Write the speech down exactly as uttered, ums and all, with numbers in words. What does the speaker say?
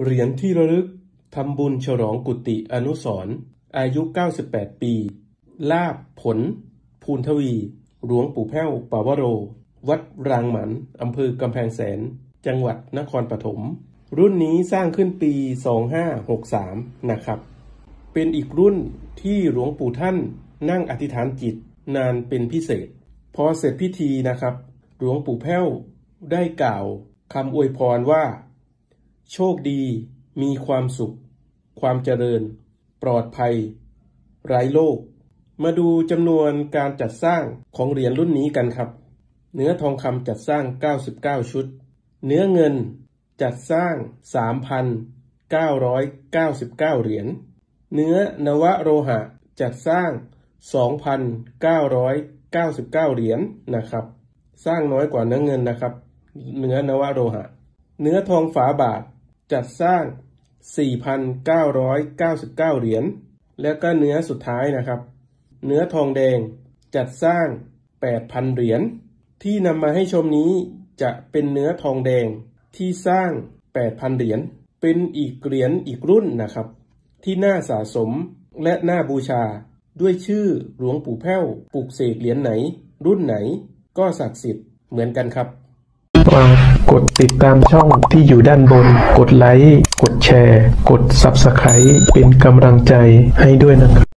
เหรียญที่ระลึกทำบุญฉลองกุฏิอนุสรณ์อายุเก้าสิบแปดปีลาภผลภูนทวีหลวงปู่แพ้วปาวโรวัดรางหมันอำเภอกำแพงแสนจังหวัดนครปฐมรุ่นนี้สร้างขึ้นปีสองห้าหกสามนะครับเป็นอีกรุ่นที่หลวงปู่ท่านนั่งอธิษฐานจิตนานเป็นพิเศษพอเสร็จพิธีนะครับหลวงปู่แพ้วได้กล่าวคำอวยพรว่าโชคดีมีความสุขความเจริญปลอดภัยไร้โรคมาดูจำนวนการจัดสร้างของเหรียญรุ่นนี้กันครับเนื้อทองคำจัดสร้างเก้าสิบเก้าชุดเนื้อเงินจัดสร้าง สามพันเก้าร้อยเก้าสิบเก้า เหรียญเนื้อนวโลหะจัดสร้าง สองพันเก้าร้อยเก้าสิบเก้า เหรียญนะครับสร้างน้อยกว่าเนื้อเงินนะครับเนื้อนวโลหะเนื้อทองฝาบาทจัดสร้าง สี่พันเก้าร้อยเก้าสิบเก้า เหรียญแล้วก็เนื้อสุดท้ายนะครับเนื้อทองแดงจัดสร้าง แปดพัน เหรียญที่นำมาให้ชมนี้จะเป็นเนื้อทองแดงที่สร้าง แปดพัน เหรียญเป็นอีกเหรียญอีกรุ่นนะครับที่น่าสะสมและน่าบูชาด้วยชื่อหลวงปู่แพ้วปลูกเสกเหรียญไหนรุ่นไหนก็ศักดิ์สิทธิ์เหมือนกันครับฝากกดติดตามช่องที่อยู่ด้านบนกดไลค์กดแชร์กด ซับสไครบ์ เป็นกำลังใจให้ด้วยนะครับ